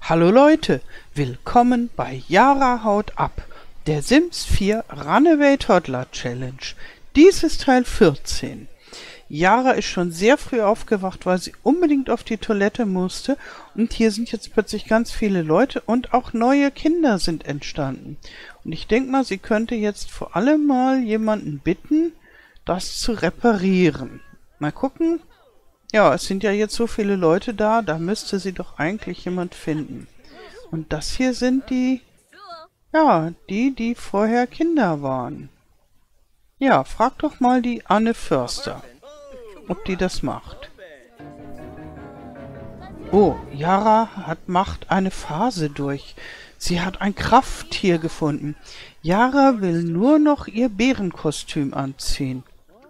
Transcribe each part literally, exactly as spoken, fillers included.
Hallo Leute, willkommen bei Yara haut ab, der Sims vier Runaway Toddler Challenge. Dies ist Teil vierzehn. Yara ist schon sehr früh aufgewacht, weil sie unbedingt auf die Toilette musste, und hier sind jetzt plötzlich ganz viele Leute und auch neue Kinder sind entstanden. Und ich denke mal, sie könnte jetzt vor allem mal jemanden bitten, das zu reparieren. Mal gucken. Ja, es sind ja jetzt so viele Leute da, da müsste sie doch eigentlich jemand finden. Und das hier sind die, ja, die, die vorher Kinder waren. Ja, frag doch mal die Anne Förster, ob die das macht. Oh, Yara hat, macht eine Phase durch. Sie hat ein Krafttier gefunden. Yara will nur noch ihr Bärenkostüm anziehen.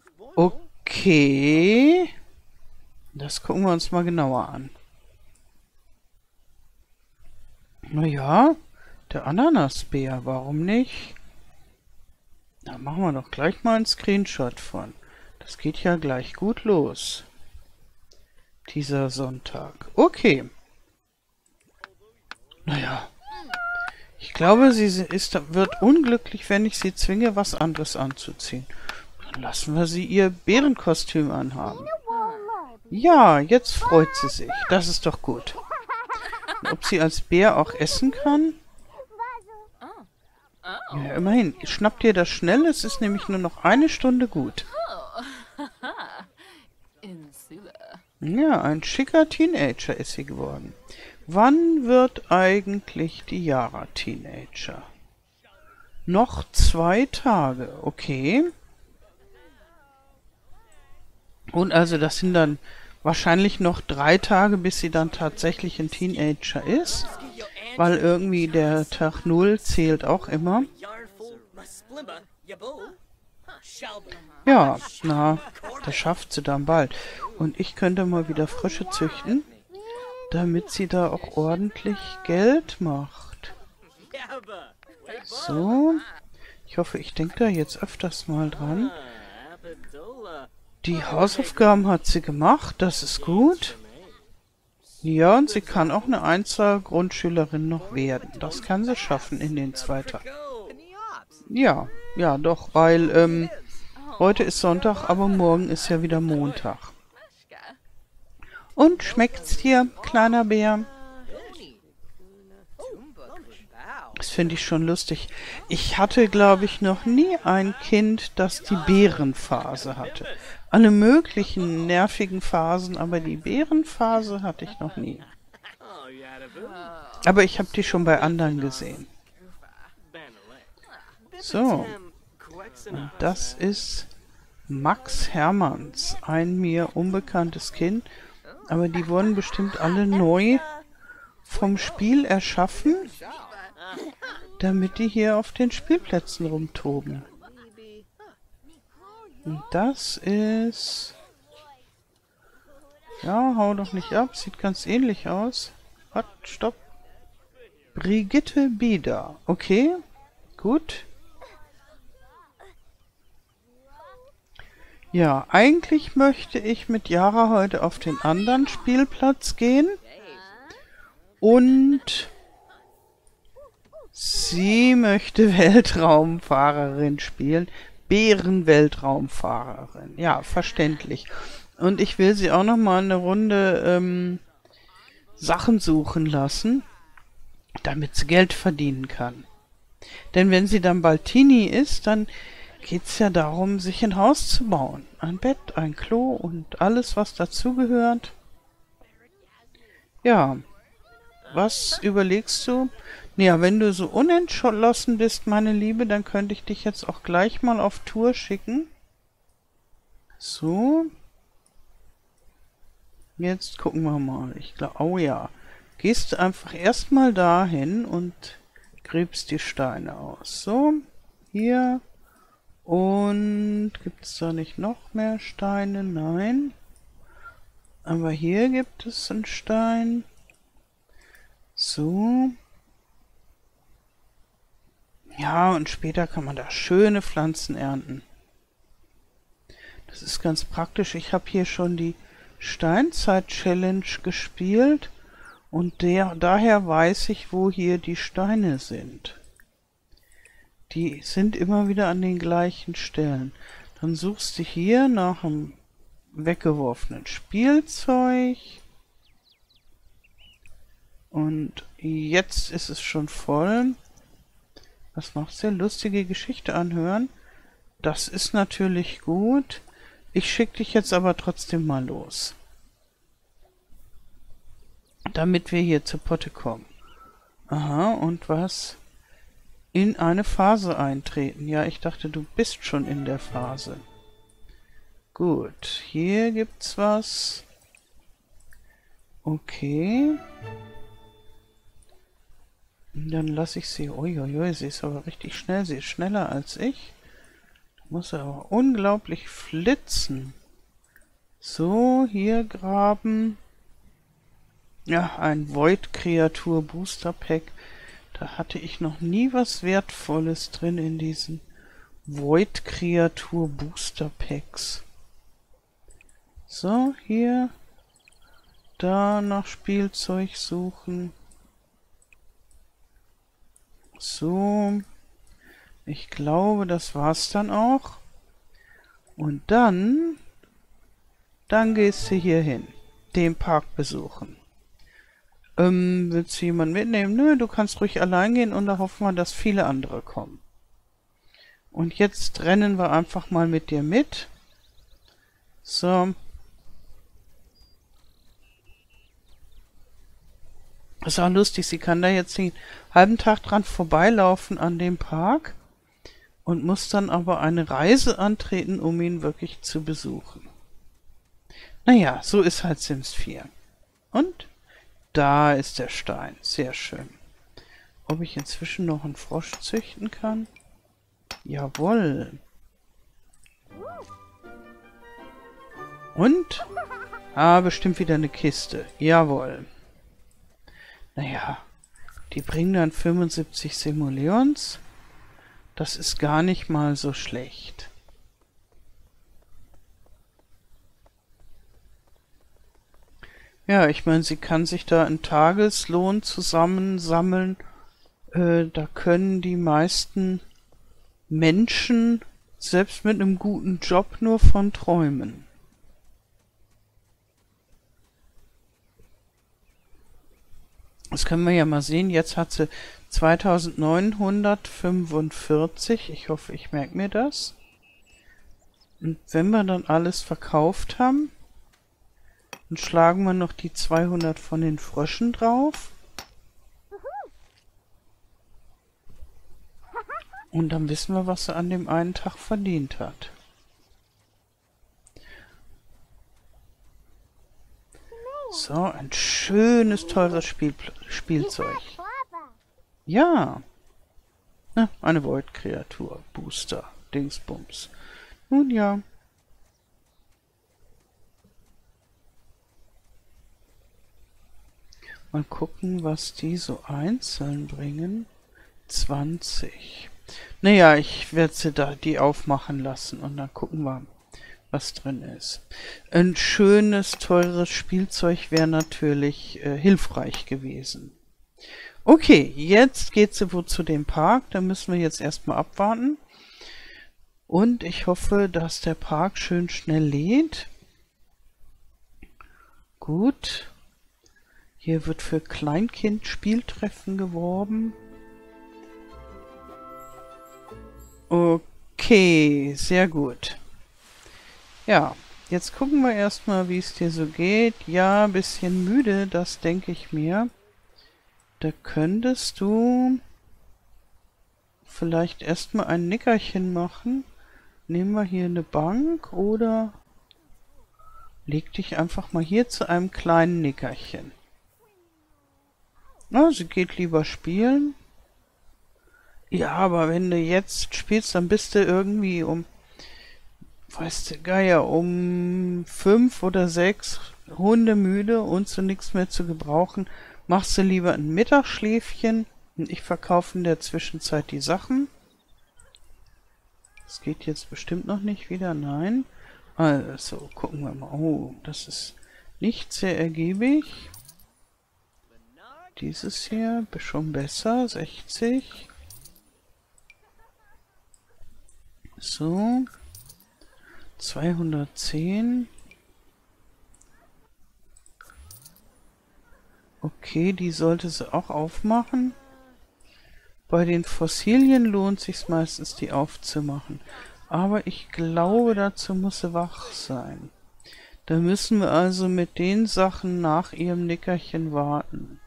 Okay. Das gucken wir uns mal genauer an. Naja, der Ananasbär, warum nicht? Da machen wir doch gleich mal einen Screenshot von. Das geht ja gleich gut los. Dieser Sonntag. Okay. Naja. Ich glaube, sie ist, wird unglücklich, wenn ich sie zwinge, was anderes anzuziehen. Dann lassen wir sie ihr Bärenkostüm anhaben. Ja, jetzt freut sie sich. Das ist doch gut. Und ob sie als Bär auch essen kann? Ja, immerhin. Schnappt ihr das schnell? Es ist nämlich nur noch eine Stunde gut. Ja, ein schicker Teenager ist sie geworden. Wann wird eigentlich die Yara Teenager? Noch zwei Tage. Okay. Und also das sind dann wahrscheinlich noch drei Tage, bis sie dann tatsächlich ein Teenager ist. Weil irgendwie der Tag Null zählt auch immer. Ja, na, das schafft sie dann bald. Und ich könnte mal wieder Frösche züchten, damit sie da auch ordentlich Geld macht. So, ich hoffe, ich denke da jetzt öfters mal dran. Die Hausaufgaben hat sie gemacht, das ist gut. Ja, und sie kann auch eine Einser-Grundschülerin noch werden. Das kann sie schaffen in den zwei Tagen. Ja, ja, doch, weil ähm, heute ist Sonntag, aber morgen ist ja wieder Montag. Und schmeckt's dir, kleiner Bär? Das finde ich schon lustig. Ich hatte, glaube ich, noch nie ein Kind, das die Bärenphase hatte. Alle möglichen nervigen Phasen, aber die Bärenphase hatte ich noch nie. Aber ich habe die schon bei anderen gesehen. So. Und das ist Max Hermanns, ein mir unbekanntes Kind. Aber die wurden bestimmt alle neu vom Spiel erschaffen, damit die hier auf den Spielplätzen rumtoben. Und das ist... Ja, hau doch nicht ab, sieht ganz ähnlich aus. Wart, stopp. Brigitte Bieder. Okay, gut. Ja, eigentlich möchte ich mit Yara heute auf den anderen Spielplatz gehen. Und sie möchte Weltraumfahrerin spielen. Bärenweltraumfahrerin. Ja, verständlich. Und ich will sie auch noch mal eine Runde ähm, Sachen suchen lassen, damit sie Geld verdienen kann. Denn wenn sie dann bald Teenie ist, dann geht es ja darum, sich ein Haus zu bauen. Ein Bett, ein Klo und alles, was dazugehört. Ja, was überlegst du? Ja, wenn du so unentschlossen bist, meine Liebe, dann könnte ich dich jetzt auch gleich mal auf Tour schicken. So. Jetzt gucken wir mal. Ich glaube, oh ja. Gehst du einfach erstmal dahin und gräbst die Steine aus. So, hier. Und gibt es da nicht noch mehr Steine? Nein. Aber hier gibt es einen Stein. So. Ja, und später kann man da schöne Pflanzen ernten. Das ist ganz praktisch. Ich habe hier schon die Steinzeit-Challenge gespielt Und der, daher weiß ich, wo hier die Steine sind. Die sind immer wieder an den gleichen Stellen. Dann suchst du hier nach einem weggeworfenen Spielzeug. Und jetzt ist es schon voll. Was macht's denn? Lustige Geschichte anhören. Das ist natürlich gut. Ich schicke dich jetzt aber trotzdem mal los. Damit wir hier zur Potte kommen. Aha, und was? In eine Phase eintreten. Ja, ich dachte, du bist schon in der Phase. Gut, hier gibt's was. Okay. Dann lasse ich sie. Uiuiui, sie ist aber richtig schnell. Sie ist schneller als ich. Da muss er aber unglaublich flitzen. So, hier graben. Ja, ein Void-Kreatur Booster Pack. Da hatte ich noch nie was Wertvolles drin in diesen Void-Kreatur Booster Packs. So, hier. Da nach Spielzeug suchen. So. Ich glaube, das war's dann auch. Und dann, dann gehst du hier hin. Den Park besuchen. Ähm, willst du jemanden mitnehmen? Nö, du kannst ruhig allein gehen und da hoffen wir, dass viele andere kommen. Und jetzt rennen wir einfach mal mit dir mit. So. Ist auch lustig, sie kann da jetzt den halben Tag dran vorbeilaufen an dem Park und muss dann aber eine Reise antreten, um ihn wirklich zu besuchen. Naja, so ist halt Sims vier. Und da ist der Stein. Sehr schön. Ob ich inzwischen noch einen Frosch züchten kann? Jawohl. Und? Ah, bestimmt wieder eine Kiste. Jawohl. Naja, die bringen dann fünfundsiebzig Simoleons. Das ist gar nicht mal so schlecht. Ja, ich meine, sie kann sich da einen Tageslohn zusammensammeln. Äh, da können die meisten Menschen selbst mit einem guten Job nur von träumen. Das können wir ja mal sehen. Jetzt hat sie zweitausendneunhundertfünfundvierzig. Ich hoffe, ich merke mir das. Und wenn wir dann alles verkauft haben, dann schlagen wir noch die zweihundert von den Fröschen drauf. Und dann wissen wir, was sie an dem einen Tag verdient hat. So, ein schönes, teures Spiel Spielzeug. Ja. Na, eine Void-Kreatur. Booster. Dingsbums. Nun ja. Mal gucken, was die so einzeln bringen. zwanzig. Naja, ich werde sie da die aufmachen lassen und dann gucken wir, was drin ist. Ein schönes, teures Spielzeug wäre natürlich äh, hilfreich gewesen. Okay, jetzt geht sie wohl zu dem Park. Da müssen wir jetzt erstmal abwarten. Und ich hoffe, dass der Park schön schnell lädt. Gut. Hier wird für Kleinkind-Spieltreffen geworben. Okay, sehr gut. Ja, jetzt gucken wir erstmal, wie es dir so geht. Ja, ein bisschen müde, das denke ich mir. Da könntest du vielleicht erstmal ein Nickerchen machen. Nehmen wir hier eine Bank oder leg dich einfach mal hier zu einem kleinen Nickerchen. Na, sie geht lieber spielen. Ja, aber wenn du jetzt spielst, dann bist du irgendwie um, weißt du, Geier, um fünf oder sechs Hunde müde und zu nichts mehr zu gebrauchen. Machst du lieber ein Mittagsschläfchen und ich verkaufe in der Zwischenzeit die Sachen. Das geht jetzt bestimmt noch nicht wieder, nein. Also, gucken wir mal. Oh, das ist nicht sehr ergiebig. Dieses hier, schon besser, sechzig. So. zweihundertzehn. Okay, die sollte sie auch aufmachen. Bei den Fossilien lohnt sich meistens, die aufzumachen. Aber ich glaube, dazu muss sie wach sein. Da müssen wir also mit den Sachen nach ihrem Nickerchen warten.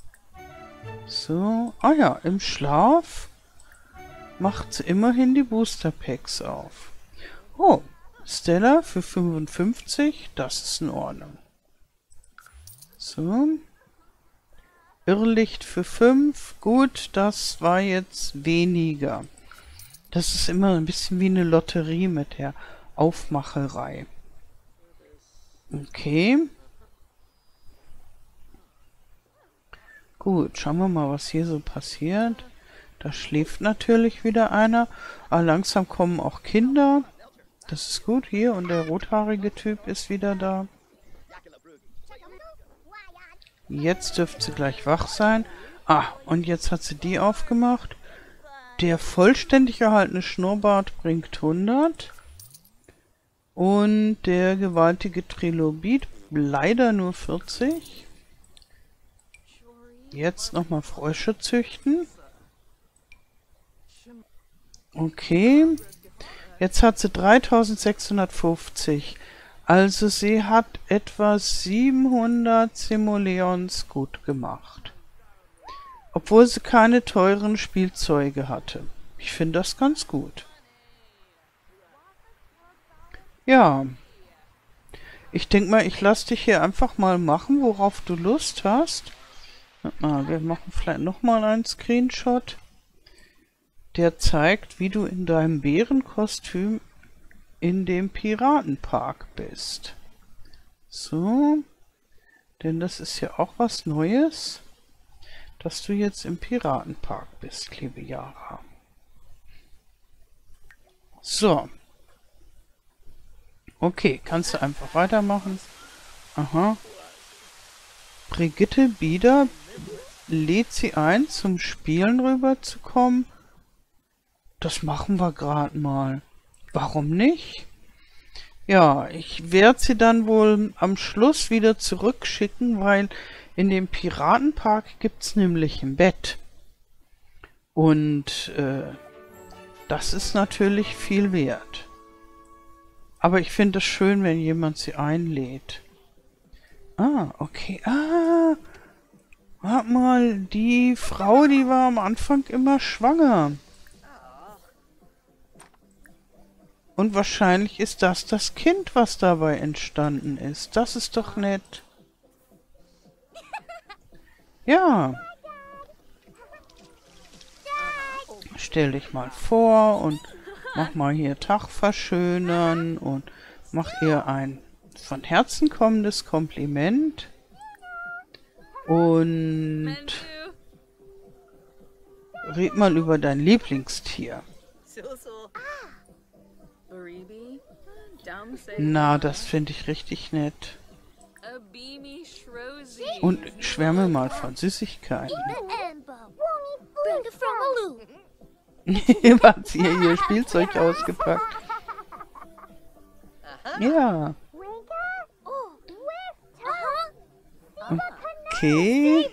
So, ah ja, im Schlaf macht sie immerhin die Booster Packs auf. Oh, Stella für fünfundfünfzig, das ist in Ordnung. So. Irrlicht für fünf, gut, das war jetzt weniger. Das ist immer ein bisschen wie eine Lotterie mit der Aufmacherei. Okay. Gut, schauen wir mal, was hier so passiert. Da schläft natürlich wieder einer. Aber langsam kommen auch Kinder. Das ist gut hier. Und der rothaarige Typ ist wieder da. Jetzt dürfte sie gleich wach sein. Ah, und jetzt hat sie die aufgemacht. Der vollständig erhaltene Schnurrbart bringt hundert. Und der gewaltige Trilobit leider nur vierzig. Jetzt nochmal Frösche züchten. Okay. Jetzt hat sie dreitausendsechshundertfünfzig. Also sie hat etwa siebenhundert Simoleons gut gemacht. Obwohl sie keine teuren Spielzeuge hatte. Ich finde das ganz gut. Ja. Ich denke mal, ich lasse dich hier einfach mal machen, worauf du Lust hast. Ah, wir machen vielleicht nochmal einen Screenshot. Der zeigt, wie du in deinem Bärenkostüm in dem Piratenpark bist. So. Denn das ist ja auch was Neues, dass du jetzt im Piratenpark bist, liebe Yara. So. Okay, kannst du einfach weitermachen. Aha. Brigitte Bieder lädt sie ein, zum Spielen rüberzukommen. Das machen wir gerade mal. Warum nicht? Ja, ich werde sie dann wohl am Schluss wieder zurückschicken, weil in dem Piratenpark gibt es nämlich ein Bett. Und äh, das ist natürlich viel wert. Aber ich finde es schön, wenn jemand sie einlädt. Ah, okay. Ah, warte mal, die Frau, die war am Anfang immer schwanger. Und wahrscheinlich ist das das Kind, was dabei entstanden ist. Das ist doch nett. Ja. Stell dich mal vor und mach mal hier Tag verschönern und mach ihr ein von Herzen kommendes Kompliment. Und red mal über dein Lieblingstier. Na, das finde ich richtig nett. Und schwärme mal von Süßigkeiten. Hat sie hier ihr Spielzeug ausgepackt. Ja. Okay.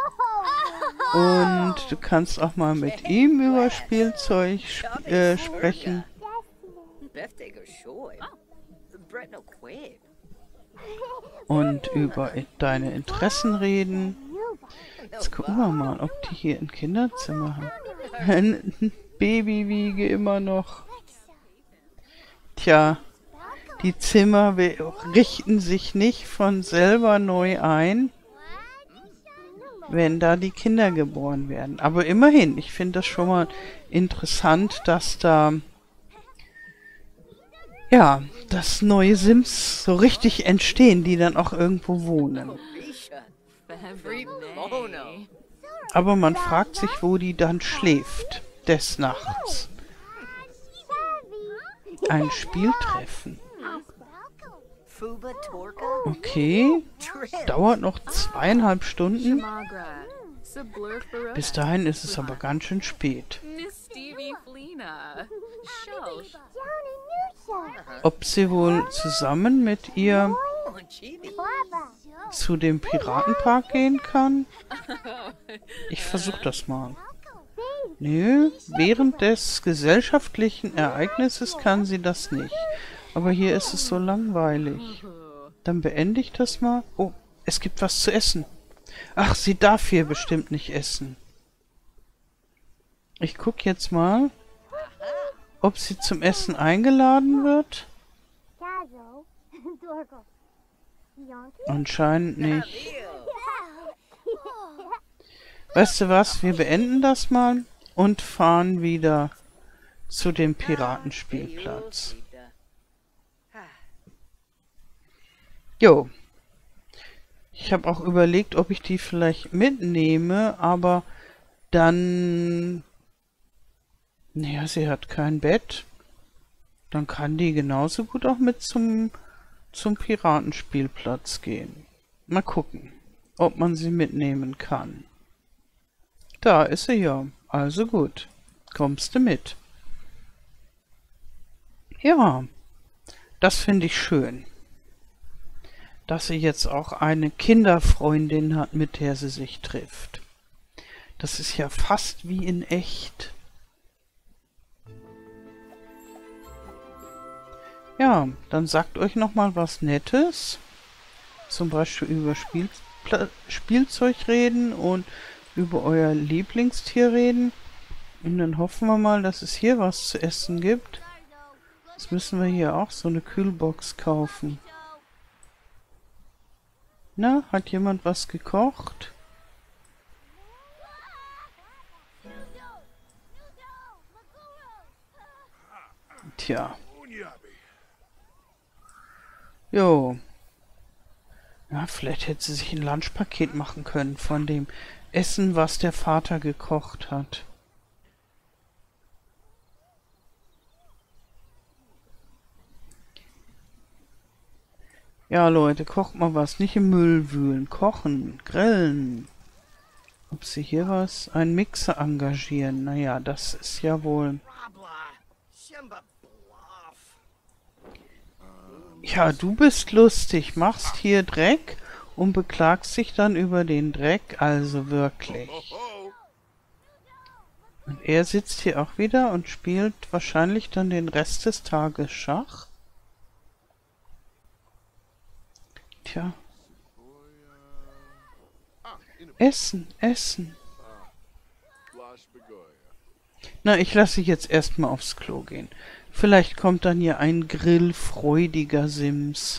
Und du kannst auch mal mit ihm über Spielzeug sp äh, sprechen. Und über deine Interessen reden. Jetzt gucken wir mal, ob die hier ein Kinderzimmer haben. Ein Babywiege immer noch. Tja, die Zimmer richten sich nicht von selber neu ein, wenn da die Kinder geboren werden. Aber immerhin, ich finde das schon mal interessant, dass da ja, dass neue Sims so richtig entstehen, die dann auch irgendwo wohnen. Aber man fragt sich, wo die dann schläft, des Nachts. Ein Spieltreffen. Okay, dauert noch zweieinhalb Stunden. Bis dahin ist es aber ganz schön spät. Ob sie wohl zusammen mit ihr zu dem Piratenpark gehen kann? Ich versuche das mal. Nö, während des gesellschaftlichen Ereignisses kann sie das nicht. Aber hier ist es so langweilig. Dann beende ich das mal. Oh, es gibt was zu essen. Ach, sie darf hier bestimmt nicht essen. Ich gucke jetzt mal, ob sie zum Essen eingeladen wird. Anscheinend nicht. Weißt du was, wir beenden das mal und fahren wieder zu dem Piratenspielplatz. Jo. Ich habe auch überlegt, ob ich die vielleicht mitnehme, aber dann... Naja, sie hat kein Bett. Dann kann die genauso gut auch mit zum, zum Piratenspielplatz gehen. Mal gucken, ob man sie mitnehmen kann. Da ist sie ja. Also gut. Kommst du mit? Ja, das finde ich schön. Dass sie jetzt auch eine Kinderfreundin hat, mit der sie sich trifft. Das ist ja fast wie in echt. Ja, dann sagt euch noch mal was Nettes. Zum Beispiel über Spielpla- Spielzeug reden und über euer Lieblingstier reden. Und dann hoffen wir mal, dass es hier was zu essen gibt. Jetzt müssen wir hier auch so eine Kühlbox kaufen. Na, hat jemand was gekocht? Tja. Jo. Ja, vielleicht hätte sie sich ein Lunchpaket machen können von dem Essen, was der Vater gekocht hat. Ja, Leute, kocht mal was. Nicht im Müll wühlen. Kochen, grillen. Ob sie hier was? Einen Mixer engagieren. Naja, das ist ja wohl... Ja, du bist lustig. Machst hier Dreck und beklagst dich dann über den Dreck. Also wirklich. Und er sitzt hier auch wieder und spielt wahrscheinlich dann den Rest des Tages Schach. Tja. Essen, essen. Na, ich lasse jetzt erstmal aufs Klo gehen. Vielleicht kommt dann hier ein grillfreudiger Sims.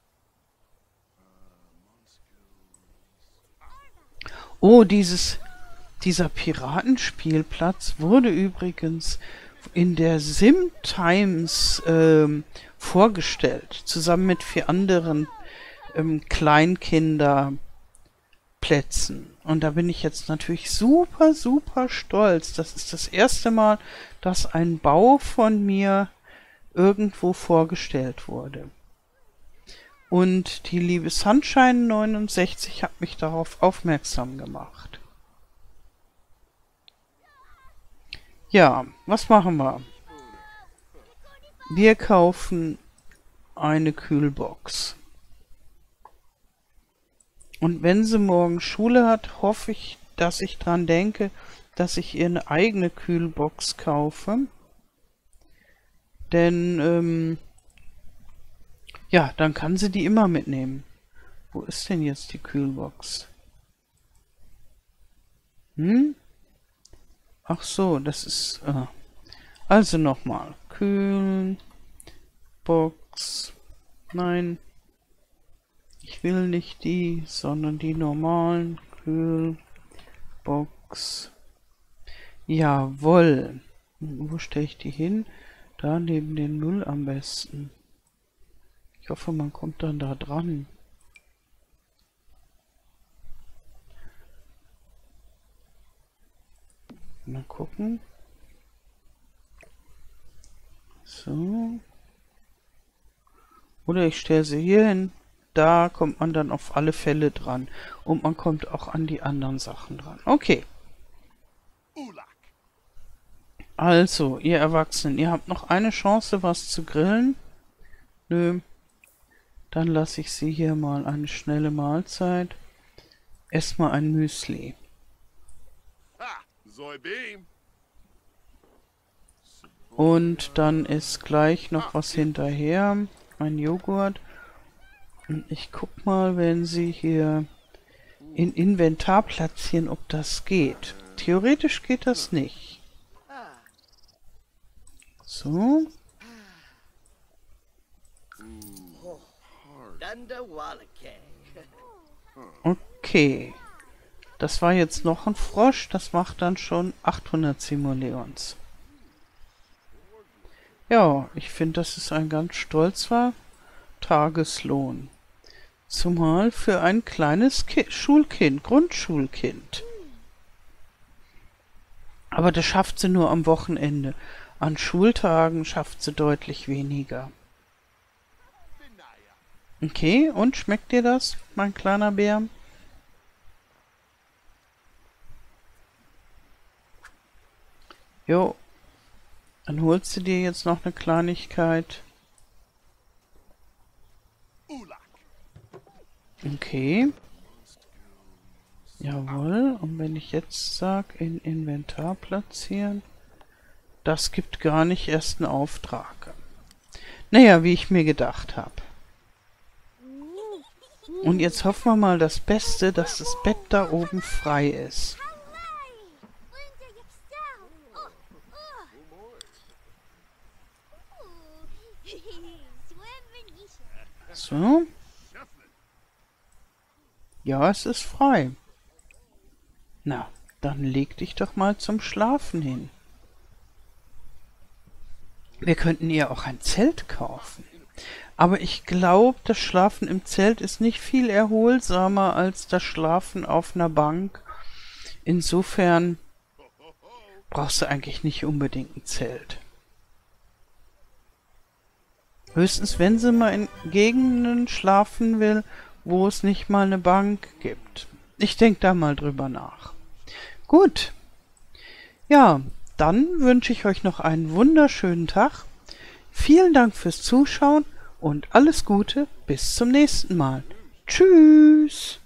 Oh, dieses, dieser Piratenspielplatz wurde übrigens in der Sim Times ähm, vorgestellt, zusammen mit vier anderen ähm, Kleinkinderplätzen. Und da bin ich jetzt natürlich super, super stolz. Das ist das erste Mal, dass ein Bau von mir irgendwo vorgestellt wurde. Und die liebe Sunshine neunundsechzig hat mich darauf aufmerksam gemacht. Ja, was machen wir? Wir kaufen eine Kühlbox. Und wenn sie morgen Schule hat, hoffe ich, dass ich dran denke, dass ich ihr eine eigene Kühlbox kaufe. Denn, ähm, ja, dann kann sie die immer mitnehmen. Wo ist denn jetzt die Kühlbox? Hm? Ach so, das ist... Äh, also nochmal. Kühlbox. Nein. Ich will nicht die, sondern die normalen Kühlbox. Jawohl. Wo stelle ich die hin? Da neben den Müll am besten. Ich hoffe, man kommt dann da dran. Mal gucken. So. Oder ich stelle sie hier hin. da kommt man dann auf alle Fälle dran. Und man kommt auch an die anderen Sachen dran. Okay. Also, ihr Erwachsenen, ihr habt noch eine Chance, was zu grillen. Nö. Dann lasse ich sie hier mal eine schnelle Mahlzeit. Esst mal ein Müsli. Und dann ist gleich noch was hinterher. Ein Joghurt. Und ich guck mal, wenn sie hier in Inventar platzieren, ob das geht. Theoretisch geht das nicht. So. Okay. Das war jetzt noch ein Frosch. Das macht dann schon achthundert Simoleons. Ja, ich finde, das ist ein ganz stolzer Tageslohn. Zumal für ein kleines Ki- Schulkind, Grundschulkind. Aber das schafft sie nur am Wochenende. An Schultagen schafft sie deutlich weniger. Okay, und schmeckt dir das, mein kleiner Bär? Jo, dann holst du dir jetzt noch eine Kleinigkeit. Okay. Jawohl, und wenn ich jetzt sage, in Inventar platzieren, das gibt gar nicht erst einen Auftrag. Naja, wie ich mir gedacht habe. Und jetzt hoffen wir mal das Beste, dass das Bett da oben frei ist. So. Ja, es ist frei. Na, dann leg dich doch mal zum Schlafen hin. Wir könnten ihr auch ein Zelt kaufen. Aber ich glaube, das Schlafen im Zelt ist nicht viel erholsamer als das Schlafen auf einer Bank. Insofern brauchst du eigentlich nicht unbedingt ein Zelt. Höchstens, wenn sie mal in Gegenden schlafen will, wo es nicht mal eine Bank gibt. Ich denke da mal drüber nach. Gut. Ja, dann wünsche ich euch noch einen wunderschönen Tag. Vielen Dank fürs Zuschauen und alles Gute bis zum nächsten Mal. Tschüss.